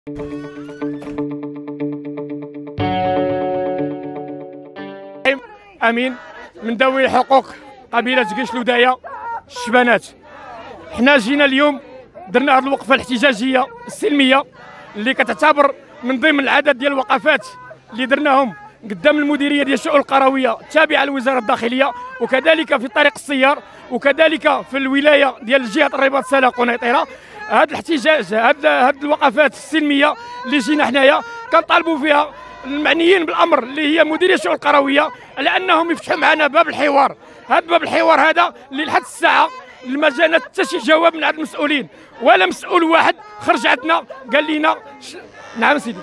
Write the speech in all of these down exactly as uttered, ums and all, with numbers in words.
امين من ذوي حقوق قبيله قش لودايه الشبانات. حنا جينا اليوم درنا هذه الوقفه الاحتجاجيه السلميه اللي كتعتبر من ضمن العدد ديال الوقفات اللي درناهم قدام المديريه ديال الشؤون القرويه التابعه لوزاره الداخليه، وكذلك في طريق السيار، وكذلك في الولايه ديال جهه الرباط سلا قنيطره. هذا الاحتجاج هذه هذه الوقفات السلميه اللي جينا حنايا كنطالبوا فيها المعنيين بالامر اللي هي مديريه الشؤون القرويه على انهم يفتحوا معنا باب الحوار. هذا باب الحوار هذا اللي لحد الساعه ما جانا حتى شي جواب من عند المسؤولين، ولا مسؤول واحد خرج عندنا قال لنا ش... نعم سيدي.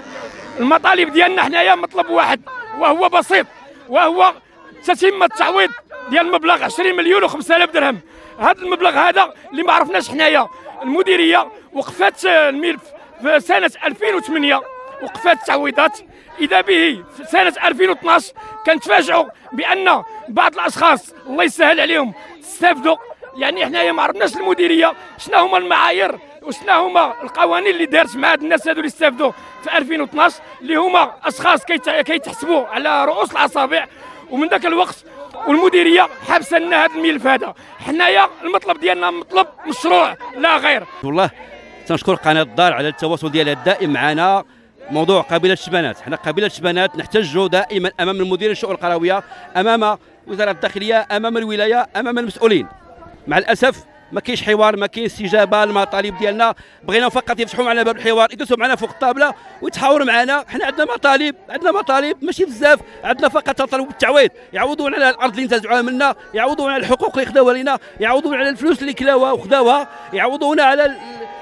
المطالب ديالنا حنايا مطلب واحد وهو بسيط، وهو تتم التعويض ديال مبلغ عشرين مليون وخمسة آلاف درهم. هذا المبلغ هذا اللي ما عرفناش حنايا. المديريه وقفات الملف في سنه ألفين وثمانية، وقفات التعويضات. اذا به في سنه ألفين واثناش كنتفاجئوا بان بعض الاشخاص الله يسهل عليهم استافدوا. يعني حنايا ما عرفناش المديريه شنو هما المعايير وشنو هما القوانين اللي دارت مع هاد الناس هادو اللي استافدوا في ألفين واثناش، اللي هما اشخاص كيتحسبوا على رؤوس الاصابع. ومن ذاك الوقت والمديريه حابسه لنا هذا الملف هذا. حنايا المطلب ديالنا مطلب مشروع لا غير. والله تنشكر قناه الدار على التواصل ديالها الدائم معنا. موضوع قبيله الشبانات، حنا قبيله الشبانات نحتجوا دائما امام المديريه الشؤون القرويه، امام وزاره الداخليه، امام الولايه، امام المسؤولين. مع الاسف ما كاينش حوار، ما كاينش استجابه للمطالب ديالنا. بغينا فقط يفتحوا معنا باب الحوار، يجلسوا معنا فوق الطابله ويتحاوروا معنا. حنا عندنا مطالب، عندنا مطالب ماشي بزاف، عندنا فقط تطلب بالتعويض، يعوضون على الارض اللي انتزعوها منا، يعوضون على الحقوق اللي خداوها لنا، يعوضون على الفلوس اللي كلاوها وخداوها، يعوضون على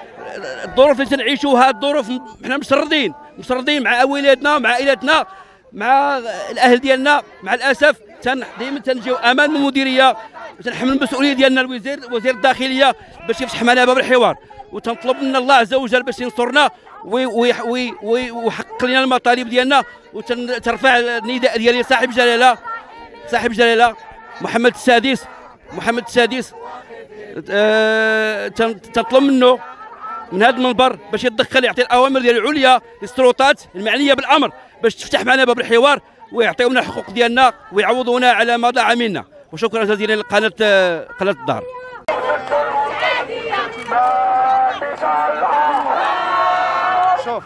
الظروف اللي تنعيشوها. الظروف حنا مشردين مشردين مع اولادنا، مع عائلاتنا، مع الاهل ديالنا. مع الاسف تن دائما تنجيو امام المديريه وتنحمل المسؤوليه ديالنا الوزير وزير الداخليه باش يفتح معنا باب الحوار، وتنطلب من الله عز وجل باش ينصرنا ويحقق لنا المطالب ديالنا. وترفع النداء ديالي صاحب جلاله صاحب جلاله محمد السادس محمد السادس أه تنطلب منه من هذا المنبر باش يتدخل، يعطي الاوامر ديال العليا للسلطات المعنيه بالامر باش تفتح معنا باب الحوار ويعطيونا الحقوق ديالنا ويعوضونا على ما ضاع منا. وشكرا جزيلا لقناه قناه الدار. شوف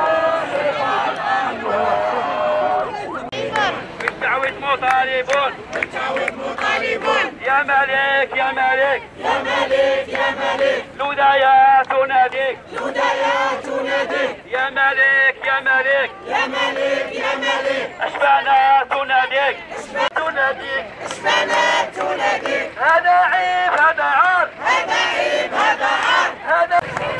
بالتعويض مطالبون بالتعويض مطالبون يا ملك يا ملك يا ملك يا ملك لودايا تناديك لودايا تناديك يا ملك يا ملك يا ملك يا ملك اشبانا تناديك تناديك اشبانا تناديك. هذا عيب هذا عار هذا عيب هذا عار هذا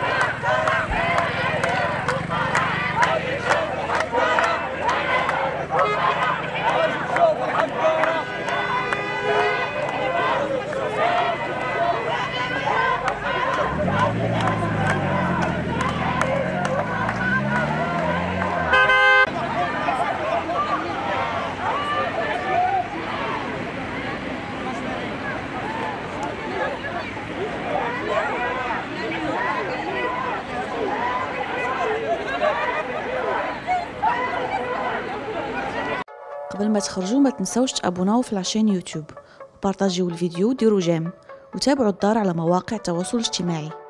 قبل ما تخرجوا ما تنسوش تابوناو في العشان يوتيوب وبارطاجيو الفيديو وديروا جيم، وتابعوا الدار على مواقع التواصل الاجتماعي.